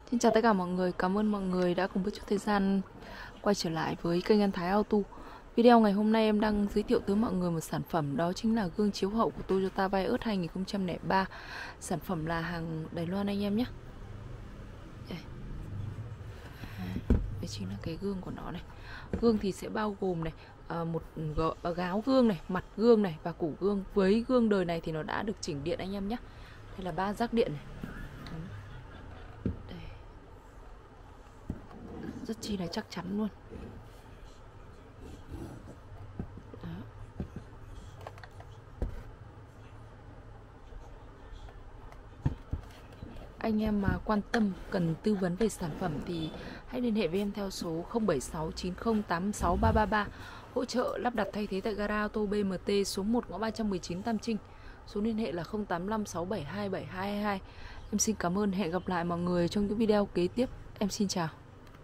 Xin chào tất cả mọi người, cảm ơn mọi người đã cùng một chút thời gian quay trở lại với kênh An Thái Auto. Video ngày hôm nay em đang giới thiệu tới mọi người một sản phẩm, đó chính là gương chiếu hậu của Toyota Vios 2003. Sản phẩm là hàng Đài Loan anh em nhé. Đây chính là cái gương của nó này. Gương thì sẽ bao gồm này một gáo gương này, mặt gương này và củ gương. Với gương đời này thì nó đã được chỉnh điện anh em nhé. Đây là 3 rác điện này. Đây. Rất chi là chắc chắn luôn. Đó. Anh em mà quan tâm cần tư vấn về sản phẩm thì hãy liên hệ với em theo số 0769086333, hỗ trợ lắp đặt thay thế tại gara ô tô BMT số 1 ngõ 319 Tam Trinh. Số liên hệ là 0856727222. Em xin cảm ơn, hẹn gặp lại mọi người trong những video kế tiếp. Em xin chào.